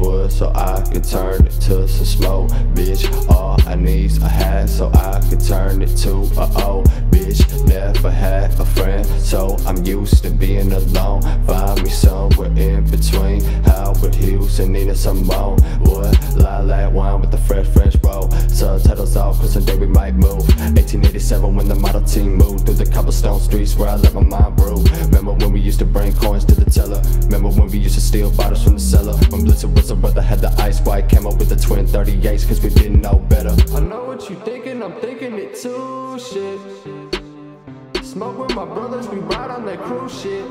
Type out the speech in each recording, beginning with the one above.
wood so I could turn it to some smoke. Bitch, all I need's a hat so I could turn it to a O. Bitch, never had a friend, so I'm used to being alone. Find me somewhere in between Howard Hughes and Nina Simone. Wood, lilac wine with the fresh French roll. Subtitles off cause someday we might move. 1887 when the Model T moved through the cobblestone streets where I let my mind brew. Remember when we used to bring coins to the teller? Remember when we used to steal bottles from the cellar? When Blizzard was a brother, had the ice white camo with the twin 38s cause we didn't know better. I know what you thinking, I'm thinking it too, shit. Smoke with my brothers, we ride on that cruise shit.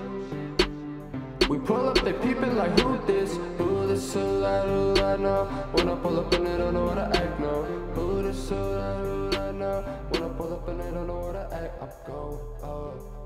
We pull up, they peeping like who this? Who this, who that now? When I pull up and they don't know how to act now. Who this, who that now? When I pull up and they don't know how to act, I'm going up.